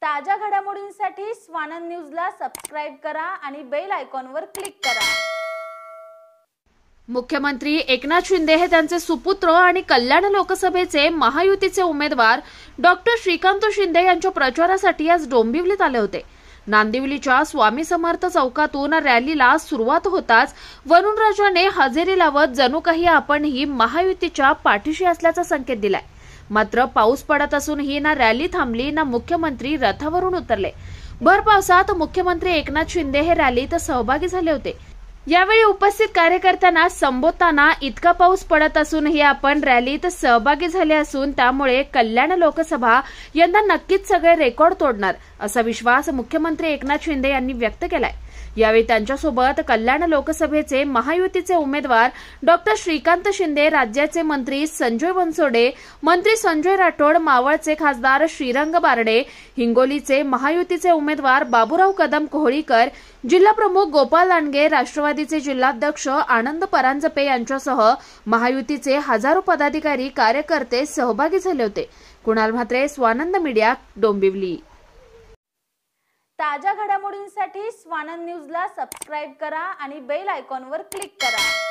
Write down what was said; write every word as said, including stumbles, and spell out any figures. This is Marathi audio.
ताज्या घडामोडींसाठी स्वानंद न्यूजला सबस्क्राइब करा आणि बेल आयकॉनवर क्लिक करा। मुख्यमंत्री एकनाथ शिंदे हे त्यांचे सुपुत्र आणि कल्याण लोकसभेचे महायुतीचे उमेदवार डॉक्टर श्रीकांत शिंदे यांच्या प्रचारासाठी आज डोंबिवलीत आले होते। नांदिवलीच्या स्वामी समर्थ चौकातून रॅलीला सुरुवात होताच वरुणराजाने हजेरी लावत जणू काही आपणही महायुतीच्या पाठीशी असल्याचा संकेत दिलाय। मात्र पाऊस पडत असूनही ना रॅली थांबली ना मुख्यमंत्री रथावरून उतरले। भर पावसात मुख्यमंत्री एकनाथ शिंदे हे रॅलीत सहभागी झाले होते। यावेळी उपस्थित कार्यकर्त्यांना संबोधताना इतका पाऊस पडत असूनही आपण रॅलीत सहभागी झाले असून त्यामुळे कल्याण लोकसभा यंदा नक्कीच सगळे रेकॉर्ड तोडणार असा विश्वास मुख्यमंत्री एकनाथ शिंदे यांनी व्यक्त केलाय। यावेळी त्यांच्यासोबत कल्याण लोकसभेचे महायुतीचे उमेदवार डॉक्टर श्रीकांत शिंदे, राज्याचे मंत्री संजय बनसोडे, मंत्री संजय राठोड, मावळचे खासदार श्रीरंग बारडे, हिंगोलीचे महायुतीचे उमेदवार बाबूराव कदम कोहळीकर, जिल्हा प्रमुख गोपाल लांडगे, राष्ट्रवादीचे जिल्हाध्यक्ष आनंद परांजपे यांच्यासह महायुतीचे हजारो पदाधिकारी कार्यकर्ते सहभागी झाले होते। कुणाल म्हात्रे, स्वानंद मीडिया, डोंबिवली। ताज्या घडामोडींसाठी स्वानंद न्यूजला सबस्क्राइब करा आणि बेल आयकॉनवर क्लिक करा।